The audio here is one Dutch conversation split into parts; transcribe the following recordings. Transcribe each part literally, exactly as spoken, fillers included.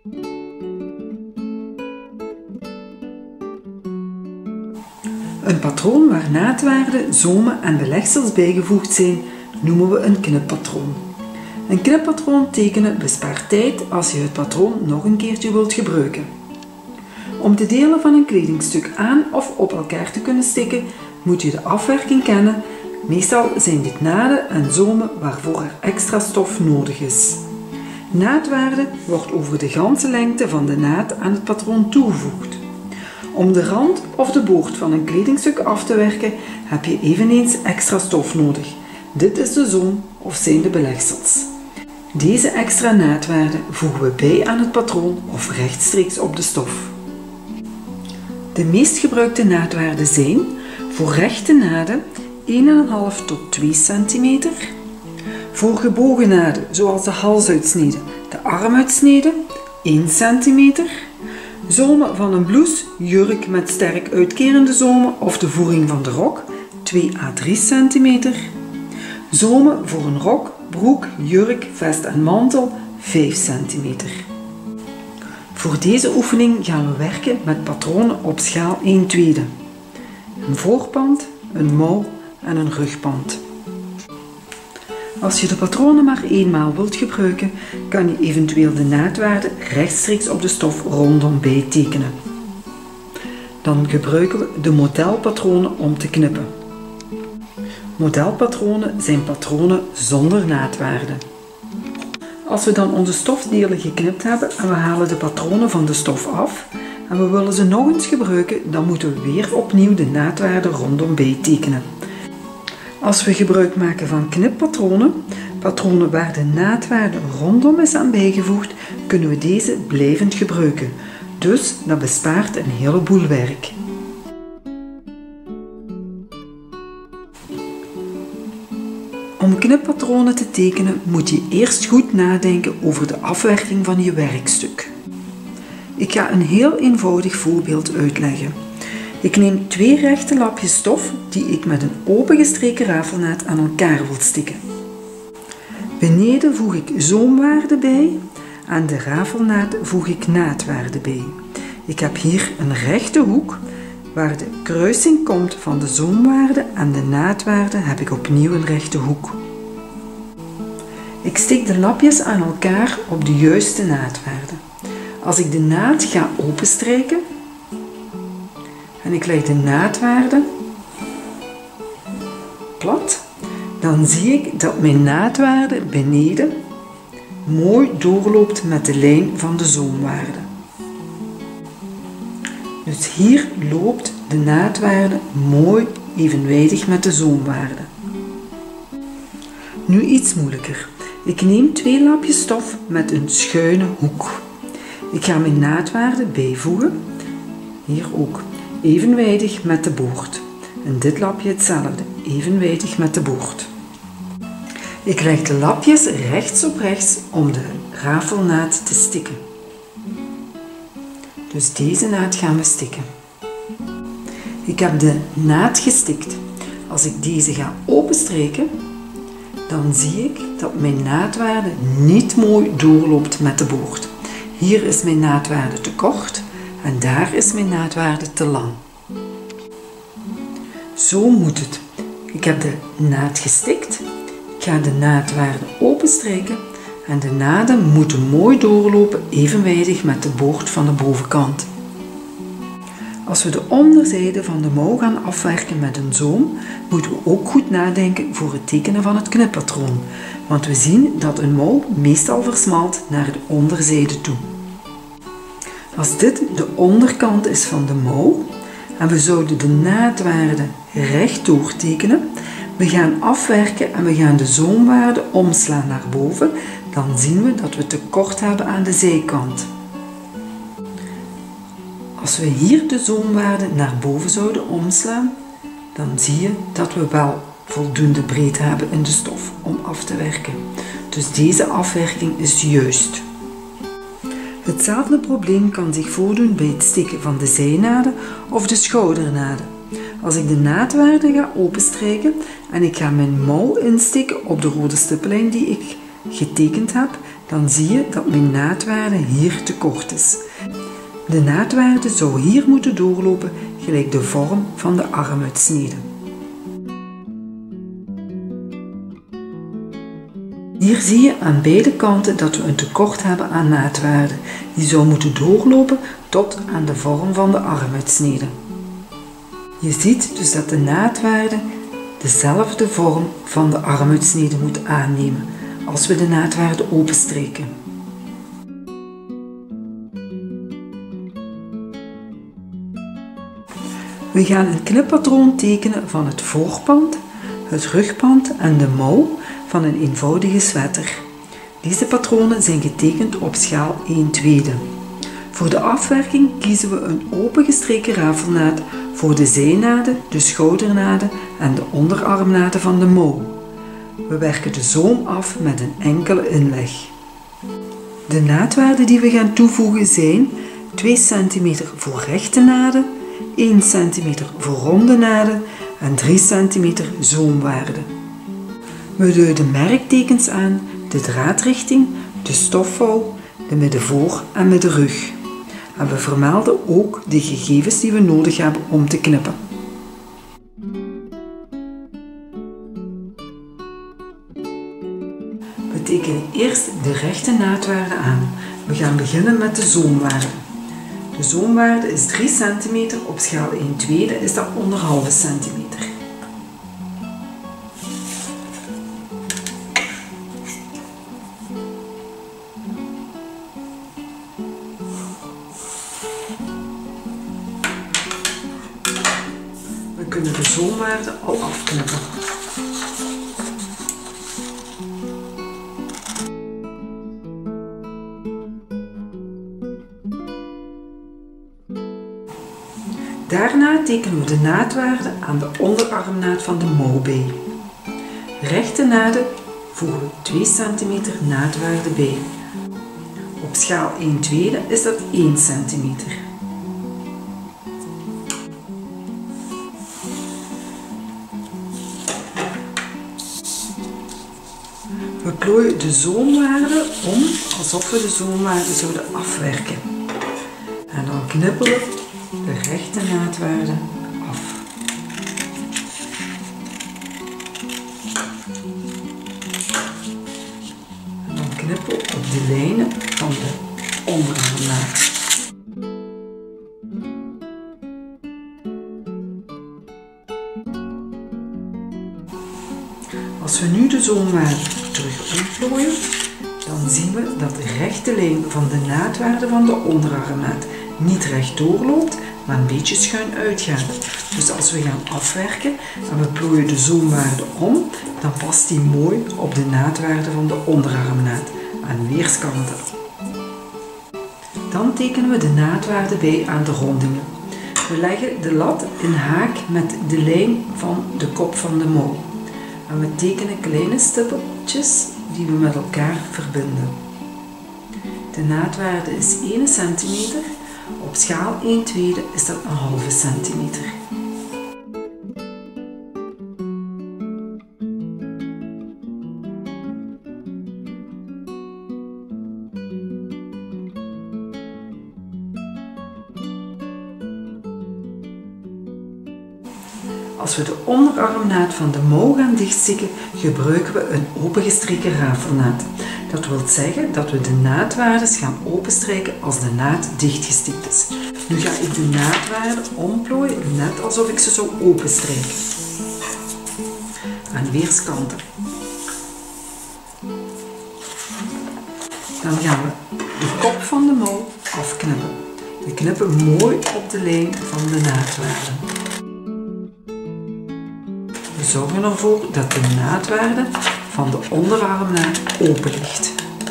Een patroon waar naadwaarden, zomen en belegsels bijgevoegd zijn, noemen we een knippatroon. Een knippatroon tekenen bespaart tijd als je het patroon nog een keertje wilt gebruiken. Om de delen van een kledingstuk aan of op elkaar te kunnen stikken, moet je de afwerking kennen. Meestal zijn dit naden en zomen waarvoor er extra stof nodig is. Naadwaarde wordt over de ganse lengte van de naad aan het patroon toegevoegd. Om de rand of de boord van een kledingstuk af te werken, heb je eveneens extra stof nodig. Dit is de zoom of zijn de belegsels. Deze extra naadwaarde voegen we bij aan het patroon of rechtstreeks op de stof. De meest gebruikte naadwaarden zijn voor rechte naden één komma vijf tot twee centimeter, voor gebogen naden zoals de halsuitsnede, de armuitsnede één centimeter, zomen van een blouse, jurk met sterk uitkerende zomen of de voering van de rok twee à drie centimeter, zomen voor een rok, broek, jurk, vest en mantel vijf centimeter. Voor deze oefening gaan we werken met patronen op schaal één tweede. Een voorpand, een mouw en een rugpand. Als je de patronen maar eenmaal wilt gebruiken, kan je eventueel de naadwaarde rechtstreeks op de stof rondom bijtekenen. Dan gebruiken we de modelpatronen om te knippen. Modelpatronen zijn patronen zonder naadwaarde. Als we dan onze stofdelen geknipt hebben en we halen de patronen van de stof af en we willen ze nog eens gebruiken, dan moeten we weer opnieuw de naadwaarde rondom bijtekenen. Als we gebruik maken van knippatronen, patronen waar de naadwaarde rondom is aan bijgevoegd, kunnen we deze blijvend gebruiken. Dus dat bespaart een heleboel werk. Om knippatronen te tekenen moet je eerst goed nadenken over de afwerking van je werkstuk. Ik ga een heel eenvoudig voorbeeld uitleggen. Ik neem twee rechte lapjes stof die ik met een opengestreken rafelnaad aan elkaar wil stikken. Beneden voeg ik zoomwaarde bij, aan de rafelnaad voeg ik naadwaarde bij. Ik heb hier een rechte hoek. Waar de kruising komt van de zoomwaarde en de naadwaarde heb ik opnieuw een rechte hoek. Ik steek de lapjes aan elkaar op de juiste naadwaarde. Als ik de naad ga openstrijken en ik leg de naadwaarde plat, dan zie ik dat mijn naadwaarde beneden mooi doorloopt met de lijn van de zoomwaarde. Dus hier loopt de naadwaarde mooi evenwijdig met de zoomwaarde. Nu iets moeilijker. Ik neem twee lapjes stof met een schuine hoek. Ik ga mijn naadwaarde bijvoegen. Hier ook evenwijdig met de boord. En dit lapje hetzelfde, evenwijdig met de boord. Ik leg de lapjes rechts op rechts om de rafelnaad te stikken. Dus deze naad gaan we stikken. Ik heb de naad gestikt. Als ik deze ga openstrijken, dan zie ik dat mijn naadwaarde niet mooi doorloopt met de boord. Hier is mijn naadwaarde te kort en daar is mijn naadwaarde te lang. Zo moet het. Ik heb de naad gestikt. Ik ga de naadwaarde openstrijken en de naden moeten mooi doorlopen evenwijdig met de boord van de bovenkant. Als we de onderzijde van de mouw gaan afwerken met een zoom, moeten we ook goed nadenken voor het tekenen van het knippatroon, want we zien dat een mouw meestal versmalt naar de onderzijde toe. Als dit de onderkant is van de mouw en we zouden de naadwaarde rechtdoor tekenen, we gaan afwerken en we gaan de zoomwaarde omslaan naar boven, dan zien we dat we tekort hebben aan de zijkant. Als we hier de zoomwaarde naar boven zouden omslaan, dan zie je dat we wel voldoende breedte hebben in de stof om af te werken. Dus deze afwerking is juist. Hetzelfde probleem kan zich voordoen bij het stikken van de zijnaden of de schoudernaden. Als ik de naadwaarde ga openstrijken en ik ga mijn mouw insteken op de rode stippellijn die ik getekend heb, dan zie je dat mijn naadwaarde hier te kort is. De naadwaarde zou hier moeten doorlopen gelijk de vorm van de armuitsnede. Hier zie je aan beide kanten dat we een tekort hebben aan naadwaarde. Die zou moeten doorlopen tot aan de vorm van de armuitsnede. Je ziet dus dat de naadwaarde dezelfde vorm van de armuitsnede moet aannemen als we de naadwaarde openstreken. We gaan een knippatroon tekenen van het voorpand, het rugpand en de mouw van een eenvoudige sweater. Deze patronen zijn getekend op schaal één tweede. Voor de afwerking kiezen we een opengestreken rafelnaad voor de zijnaden, de schoudernaden en de onderarmnaden van de mouw. We werken de zoom af met een enkele inleg. De naadwaarden die we gaan toevoegen zijn twee centimeter voor rechte naden, één centimeter voor ronde naden en drie centimeter zoomwaarde. We duiden merktekens aan, de draadrichting, de stofvouw, de middenvoor en middenrug. En we vermelden ook de gegevens die we nodig hebben om te knippen. We tekenen eerst de rechte naadwaarde aan. We gaan beginnen met de zoomwaarde. De zoomwaarde is drie centimeter, op schaal één tweede is dat anderhalve centimeter. We kunnen de zoomwaarde al afknippen. Daarna tekenen we de naadwaarde aan de onderarmnaad van de mouw bij. Rechte naden voegen we twee centimeter naadwaarde bij. Op schaal één tweede is dat één centimeter. We plooien de zoomwaarde om alsof we de zoomwaarde zouden afwerken. En dan knippen we de rechte naadwaarde af. En dan knippen we op de lijnen van de onderarmnaad. Als we nu de zoomwaarde terug omplooien, dan zien we dat de rechte lijn van de naadwaarde van de onderarmnaad niet recht doorloopt, maar een beetje schuin uitgaat. Dus als we gaan afwerken en we plooien de zoomwaarde om, dan past die mooi op de naadwaarde van de onderarmnaad aan weerskanten. Dan tekenen we de naadwaarde bij aan de rondingen. We leggen de lat in haak met de lijn van de kop van de mouw. En we tekenen kleine stippeltjes die we met elkaar verbinden. De naadwaarde is één centimeter. Op schaal één tweede is dat een halve centimeter. Als we de onderarmnaad van de mouw gaan dichtstikken, gebruiken we een opengestreken rafelnaad. Dat wil zeggen dat we de naadwaardes gaan openstrijken als de naad dichtgestikt is. Nu ga ik de naadwaarde omplooien, net alsof ik ze zou openstrijken. Aan weerskanten. Dan gaan we de kop van de mouw afknippen. We knippen mooi op de lijn van de naadwaarde. We zorgen ervoor dat de naadwaarde van de onderarmnaad open ligt.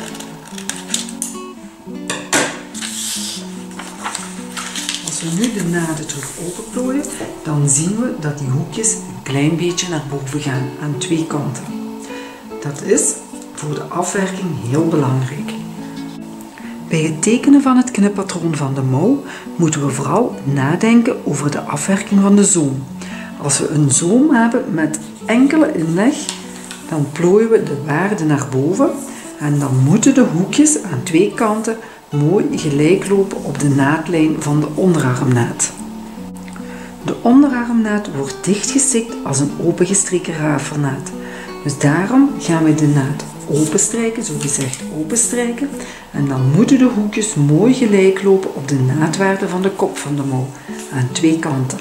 Als we nu de naden terug openplooien, dan zien we dat die hoekjes een klein beetje naar boven gaan aan twee kanten. Dat is voor de afwerking heel belangrijk. Bij het tekenen van het knippatroon van de mouw moeten we vooral nadenken over de afwerking van de zoom. Als we een zoom hebben met enkele inleg, dan plooien we de waarde naar boven En dan moeten de hoekjes aan twee kanten mooi gelijk lopen op de naadlijn van de onderarmnaad. De onderarmnaad wordt dichtgestikt als een opengestreken rafelnaad. Dus daarom gaan we de naad openstrijken, zogezegd openstrijken. En dan moeten de hoekjes mooi gelijk lopen op de naadwaarde van de kop van de mouw, aan twee kanten.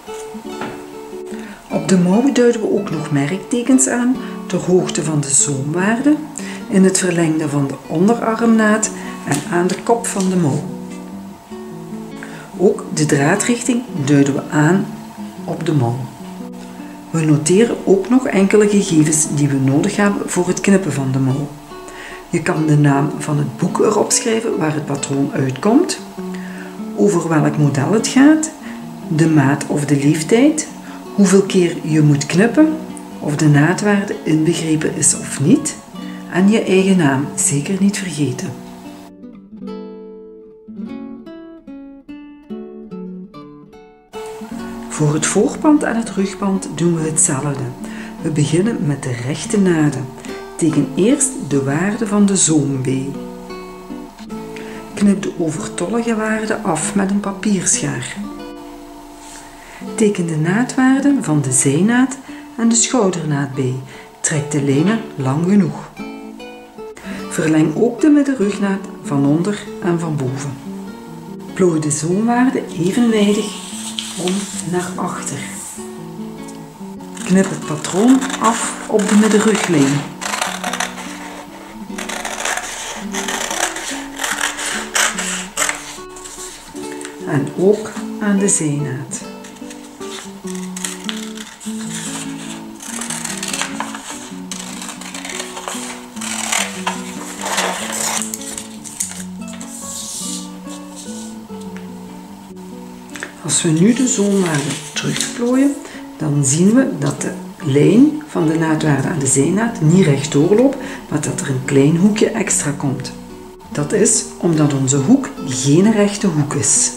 Op de mouw duiden we ook nog merktekens aan ter hoogte van de zoomwaarde, in het verlengde van de onderarmnaad en aan de kop van de mouw. Ook de draadrichting duiden we aan op de mouw. We noteren ook nog enkele gegevens die we nodig hebben voor het knippen van de mouw. Je kan de naam van het boek erop schrijven waar het patroon uitkomt, over welk model het gaat, de maat of de leeftijd, hoeveel keer je moet knippen, of de naadwaarde inbegrepen is of niet, en je eigen naam zeker niet vergeten. Voor het voorpand en het rugpand doen we hetzelfde. We beginnen met de rechte naden. Teken eerst de waarde van de zoom B. Knip de overtollige waarde af met een papierschaar. Teken de naadwaarde van de zijnaad en de schoudernaad B. Trek de lijnen lang genoeg. Verleng ook de middenrugnaad van onder en van boven. Plooi de zoomwaarde evenwijdig om naar achter. Knip het patroon af op de middenruglijn. En ook aan de zijnaad. Als we nu de zoomwaarde terugplooien, dan zien we dat de lijn van de naadwaarde aan de zijnaad niet rechtdoor loopt, maar dat er een klein hoekje extra komt. Dat is omdat onze hoek geen rechte hoek is.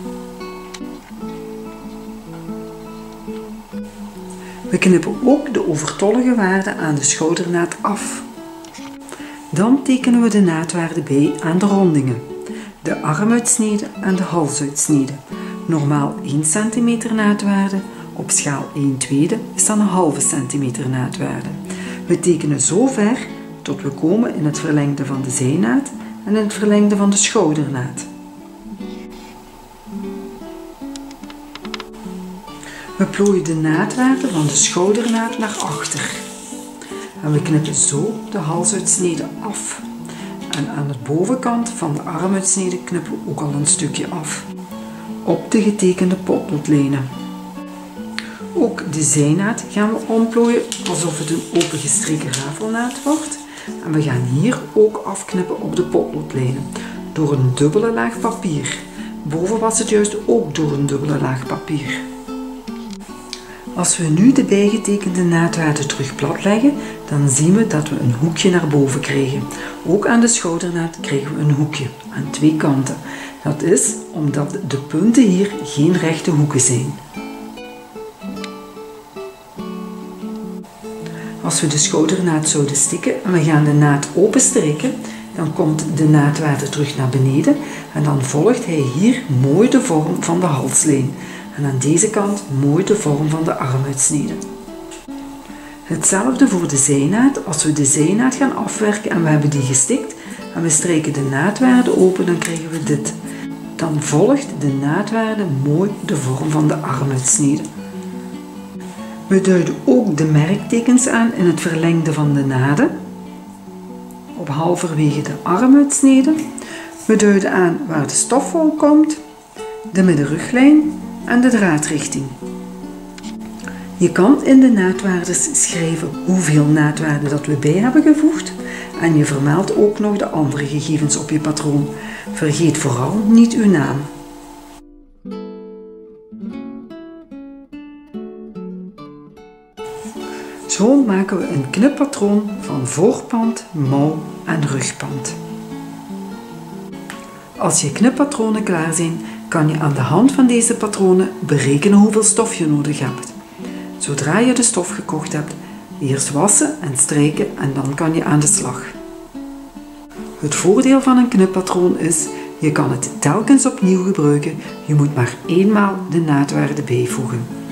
We knippen ook de overtollige waarde aan de schoudernaad af. Dan tekenen we de naadwaarde bij aan de rondingen, de armuitsnede en de halsuitsnede. Normaal één centimeter naadwaarde, op schaal één tweede is dan een halve centimeter naadwaarde. We tekenen zo ver tot we komen in het verlengde van de zijnaad en in het verlengde van de schoudernaad. We plooien de naadwaarde van de schoudernaad naar achter. En we knippen zo de halsuitsnede af. En aan de bovenkant van de armuitsnede knippen we ook al een stukje af. Op de getekende potloodlijnen. Ook de zijnaad gaan we omplooien alsof het een opengestreken rafelnaad wordt. En we gaan hier ook afknippen op de potloodlijnen door een dubbele laag papier. Boven was het juist ook door een dubbele laag papier. Als we nu de bijgetekende naadwaarde terug plat leggen, dan zien we dat we een hoekje naar boven krijgen. Ook aan de schoudernaad krijgen we een hoekje aan twee kanten. Dat is omdat de punten hier geen rechte hoeken zijn. Als we de schoudernaad zouden stikken en we gaan de naad openstrijken, dan komt de naadwaarde terug naar beneden en dan volgt hij hier mooi de vorm van de halslijn. En aan deze kant mooi de vorm van de armuitsnede. Hetzelfde voor de zijnaad. Als we de zijnaad gaan afwerken en we hebben die gestikt en we strijken de naadwaarde open, dan krijgen we dit. Dan volgt de naadwaarde mooi de vorm van de armuitsnede. We duiden ook de merktekens aan in het verlengde van de naden, op halverwege de armuitsnede. We duiden aan waar de stofwol komt, de middenruglijn en de draadrichting. Je kan in de naadwaardes schrijven hoeveel naadwaarden dat we bij hebben gevoegd en je vermeldt ook nog de andere gegevens op je patroon. Vergeet vooral niet uw naam. Zo maken we een knippatroon van voorpand, mouw en rugpand. Als je knippatronen klaar zijn, kan je aan de hand van deze patronen berekenen hoeveel stof je nodig hebt. Zodra je de stof gekocht hebt, eerst wassen en strijken en dan kan je aan de slag. Het voordeel van een knippatroon is, je kan het telkens opnieuw gebruiken, je moet maar eenmaal de naadwaarde bijvoegen.